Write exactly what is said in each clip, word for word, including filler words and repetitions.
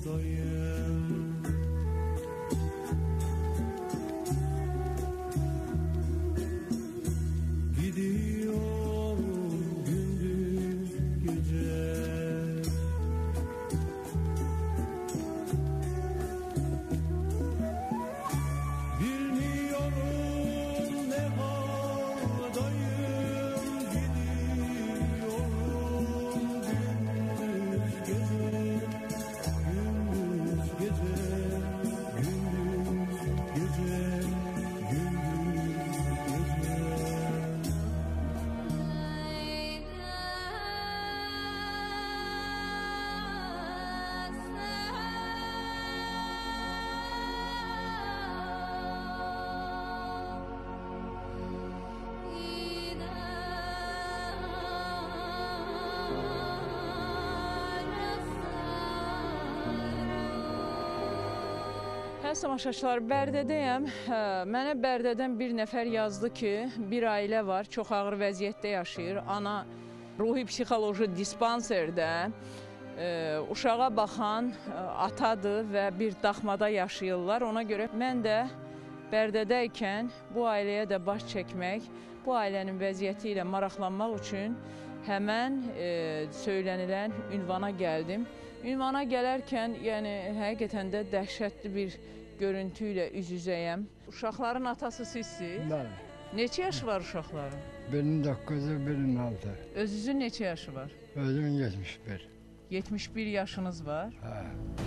Əziz tamaşaçılar, Bərdədəyəm. Mənə Bərdədən bir nəfər yazdı ki, bir ailə var, çox ağır vəziyyətdə yaşayır. Ana ruhi psixoloji dispanserdə uşağa baxan atadır və bir daxmada yaşayırlar. Ona görə mən də Bərdədəykən bu ailəyə də baş çəkmək, bu ailənin vəziyyəti ilə maraqlanmaq üçün həmən söylənilən ünvana gəldim. Ünvana gələrkən, yəni həqiqətən də dəhşətli bir görüntü ilə üz-üzəyəm. Uşaqların atası sizsiniz? Bəli. Neçə yaşı var uşaqların? Birinin doqquzu, birinin altı. Özünüzün neçə yaşı var? Özümün yetmiş bir. yetmiş bir yaşınız var? Hə.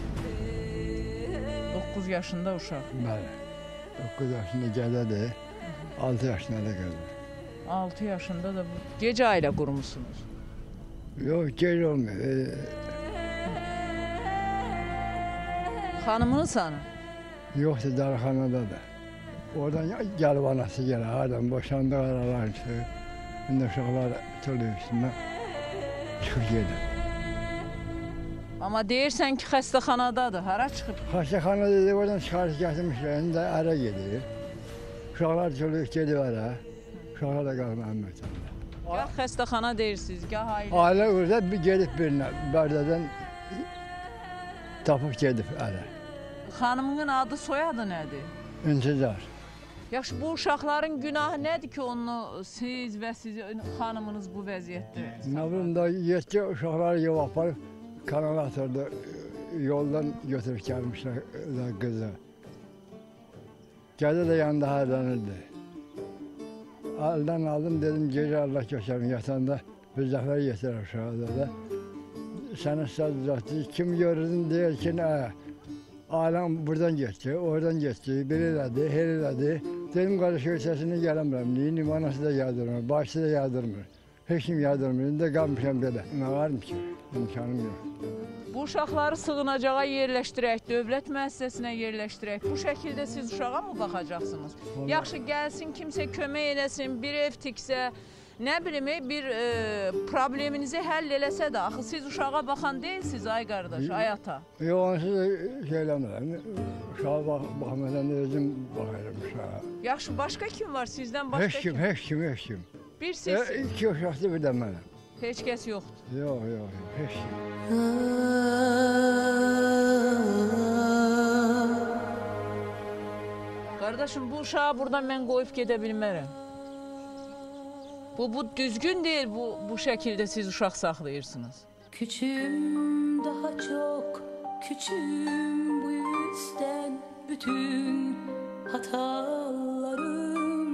doqquz yaşında uşaq? Bəli. doqquz yaşında gədədir, altı yaşında da gəlir. altı yaşında da gecə ailə qurmuşsunuz? Yox, gec olmuyor. Xanımınız hanı? Yoxdur, darxanadadır. Oradan gəlib anası gəlir, haradan boşandı aralar ki, indi uşaqlar tölüyor üstündən, çıxıb gedir. Amma deyirsən ki, xəstəxanadadır, hara çıxıb? Xəstəxanadadır, oradan çıxarış gətirmişlər, indi ərə gedir. Uşaqlar tölüyor, gedir ərə, uşaqlar da qalmıyor məktəbdə. Gah xəstəxana deyirsiniz, gah ailə. Ailə orada gedib birinə, Bərdədən tapıb gedib ərə. Xanımının adı, soyadı nədir? İntizar. Yaxşı, bu uşaqların günahı nədir ki, onu siz və sizin xanımınız bu vəziyyətdə? Nə bilim da yetki uşaqları yol aparıb, kanala atırdı, yoldan götürüb gəlmişlər qızı. Gədə də yanında hərlənirdi. Əldən aldım, dedim, gecə Allah götürüm, yatanda bir zəfər yetirər uşağı da. Sənə söz uzatdı, kim görürdün deyir ki, nə? Ailəm buradan getdi, oradan getdi, bir elədi, her elədi. Dedim, qardaş ölçəsini gələmirəm, deyim, anası da yardırmır, başı da yardırmır. Heç kim yardırmır, indi də qalmışam belə. Nə varım ki, imkanım yox. Bu uşaqları sığınacağa yerləşdirək, dövlət müəssisəsinə yerləşdirək. Bu şəkildə siz uşağa mı baxacaqsınız? Vallahi. Yaxşı, gəlsin, kimsə kömək eləsin, bir ev tiksə, nə bilim, bir e, probleminizi həll eləsə də, axı siz uşağa baxan deyilsiniz, ay qardaş, ay ata. Yox, onsuz da şey eləmirəm. Uşağa bax, baxmadan da özüm baxıram uşağa. Yaxşı, başqa kim var sizdən? Başqa heç kim, kim, heç kim, heç kim. Bir sizsiniz. E, iki uşaqdır, bir də mənəm. Heç kəs yoxdur. Yox, yox, yox, heç kim. Qardaşım, bu uşağı buradan mən qoyub gedə bilmərəm. Bu, bu düzgün deyil, bu, bu şəkildə siz uşaq saxlayırsınız. Küçüğüm, daha çok küçüğüm, bu yüzden bütün hatalarım.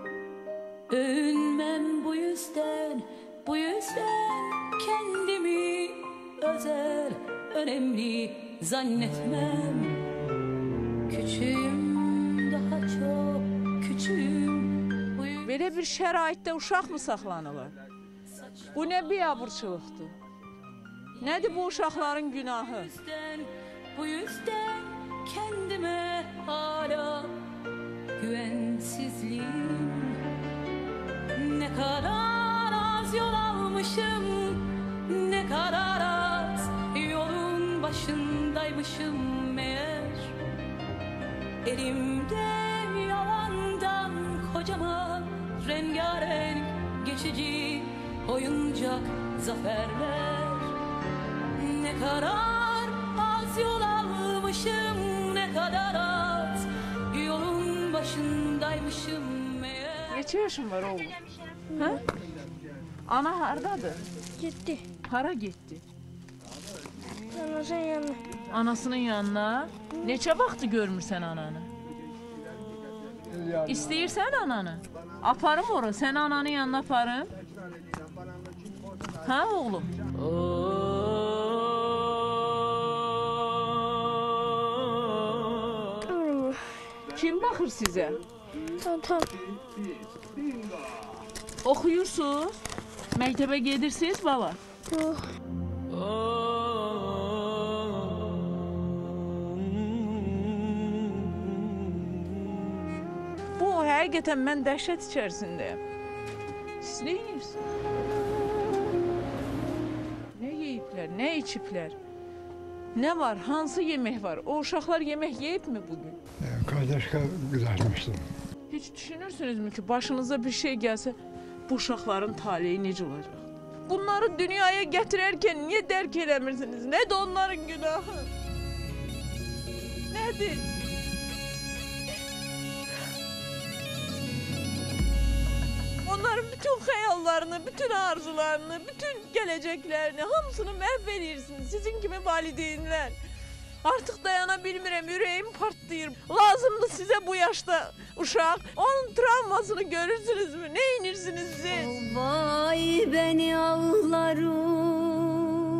Övünmem bu yüzden, bu yüzden kendimi özel, önemli zannetmem. Küçüğüm, daha çok küçüğüm. Belə bir şəraitdə uşaq mı saxlanılır? Bu nə biabırçılıqdır? Nədir bu uşaqların günahı? Bu yüzden, bu yüzden kendime hala güvensizliğim. Ne kadar az yol almışım, ne kadar az yolun başındaymışım meğer. Elimde yalandan kocaman rengarenk geçici oyuncak zaferler. Ne kadar az yol almışım ne kadar az. Yolun başındaymışım meğer. Neçə yaşın var oğlum? Ha? Ana hardadır? Gitti. Hara getdi? Anasının yanına. Anasının yanına. Neçə vaxtı görmürsən ananı? İstəyirsən ananı? Aparım ora, səni ananın yanına aparım. Ha oğlum? Tamam. Kim baxır sizə? Tamam tamam. Oxuyursunuz? Məktəbə gedirsiniz bala? Yok. Bu həqiqətən mən dəhşət içərisindəyim. Siz nə yeyirsiniz? Nə yeyiblər, nə içiblər? Nə var, hansı yemək var? O uşaqlar yemək yeyibmi bugün? Kardeşka kızartmıştım. Heç düşünürsünüzmü ki, başınıza bir şey gəlsə, bu uşaqların taleyi necə olacaq? Bunları dünyaya gətirərkən niyə dərk eləmirsiniz? Nədir onların günahı? Nədir? Onların bütün xəyallarını, bütün arzularını, bütün gələcəklərini hamısını məhv edirsiniz sizin kimi valideynlər. Artıq dayana bilmirəm, ürəyim partlayır. Lazımdır sizə bu yaşda uşaq. Onun travmasını görürsünüzmü? Nə inirsiniz siz? Vay beni ağlarım.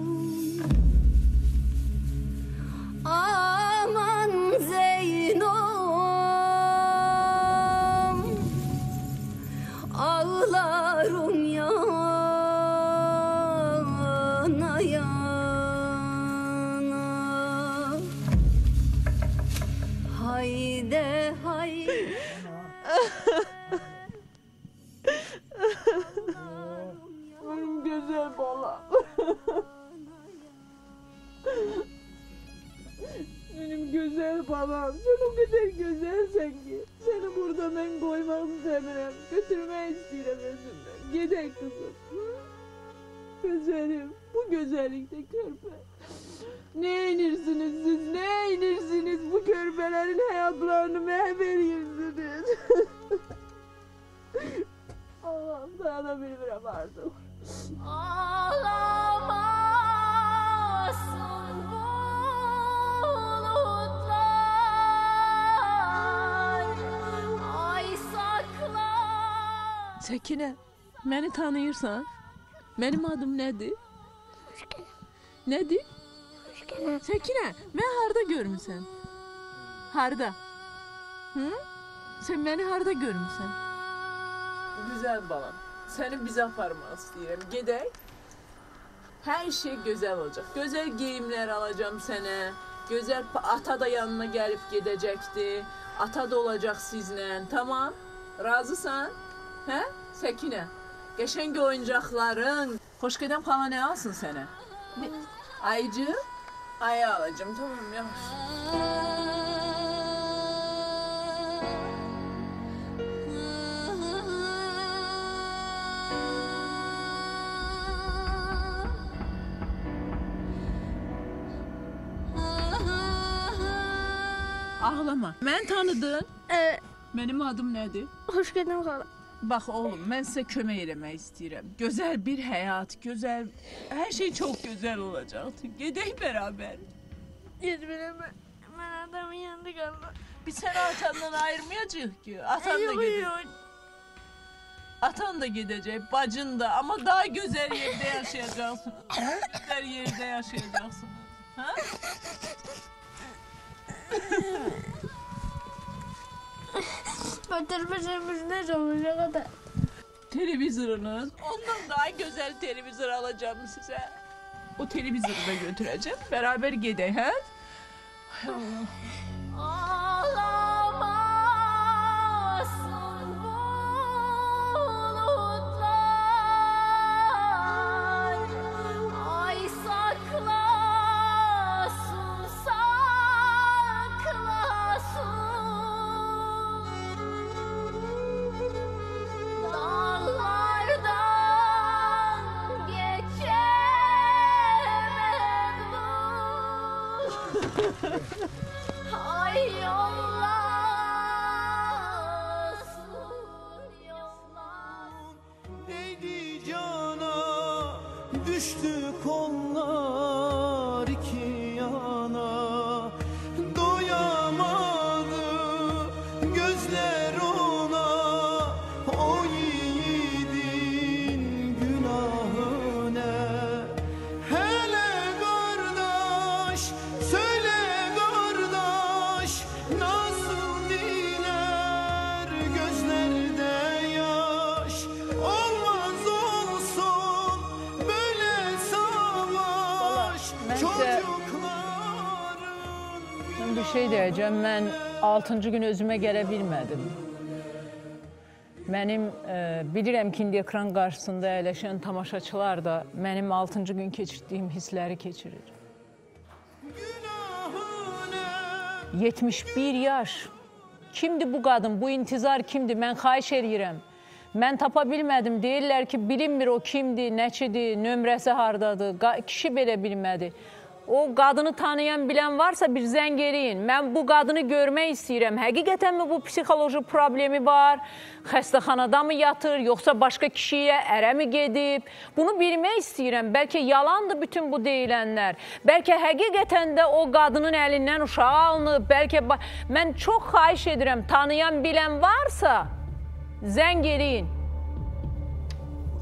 Aman Zeynom, ağlarım yana yana. Hayde hayde. Benim güzel balam. Benim güzel balam. Sen o kadar güzelsen ki. Seni burada ben koymak istemiyorum. Götürmek istiyorum özümden. Gidek kızım. Güzelim. Bu güzellikte körpe. Ne inirsiniz siz? Ne inirsiniz? Bu körpelerin hayatlarını mahvediyorsunuz. Allah'ım sana bilmirəm artık. Ağlamasın bulutlar, ay sakla. Səkinə, məni tanıyırsan? Mənim adım nədir? Nədir? Səkinə, mən harda görmüsən? Harda? Hı? Sən məni harda görmüsən? Güzel balam, səni bizə aparmaq istəyirəm. Gedək. Hər şey gözəl olacaq. Gözəl geyimlər alacağım sənə. Gözəl ata da yanına gəlib gedəcəkdi. Ata da olacaq sizlə. Tamam? Razısan? Hə? Səkinə. Qəşəng oyuncaqların. Xoşqədəm xala nə alsın sənə? Ayıcı? Ayı alacağım. Tamam, yaxşı. Ağlama. Mən tanıdın. Evet. Mənim adım nədir? Hoş geldin hala. Bax oğlum, mən sizə kömək eləmək istəyirəm. Gözəl bir həyat, gözəl, hər şey çox gözəl olacaqdır. Gedək bərabər. Yetmene ben, ben adamın yanında kaldım. Biz səni atandan ayırmayacağıq ki. Atan da gedəcək. Atan da gedəcək, bacın da. Amma daha gözəl yerdə yaşayacaqsınız. Gözəl yerdə yaşayacaqsınız. Ha? Ötürmüşümüz ne olacak kadar. Televizorunuz. Ondan daha güzel televizor alacağım size. O televizoru da götüreceğim. Beraber gidelim. Hay Allah. Ağlamasın bulutlar, ay saklasın, saklasın. Dağlardan geçemem dur. Ay yollasın yollar. Değdi cana, düştü kollar iki yana. Doyamadı gözler ona, o yiğidin günahı ne? Hele kardeş, söyle kardeş, nasıl diler gözlerde yaş? Olmaz olsun böyle savaş, Ben de- çocukların Bir şey diyeceğim, mən altıncı gün özümə gələ bilmədim. Mənim e, bilirəm ki, indi ekran qarşısında əyləşən tamaşaçılar da mənim altıncı gün keçirdiyim hissləri keçirir. yetmiş bir yaş. Kimdir bu qadın, bu intizar kimdir? Mən xahiş eləyirəm. Mən tapa bilmədim. Deyirlər ki, bilinmir o kimdir, nəçidir, nömrəsi hardadır. Qa kişi belə bilmədi. O qadını tanıyan, bilən varsa bir zəng eləyin. Mən bu qadını görmək istəyirəm. Həqiqətən mi bu psixoloji problemi var? Xəstəxanada mı yatır? Yoxsa başqa kişiyə ərə mi gedib? Bunu bilmək istəyirəm. Bəlkə yalandır bütün bu deyilənlər. Bəlkə həqiqətən də o qadının əlindən uşağı alınıb. Bəlkə mən çox xahiş edirəm. Tanıyan, bilən varsa zəng eləyin.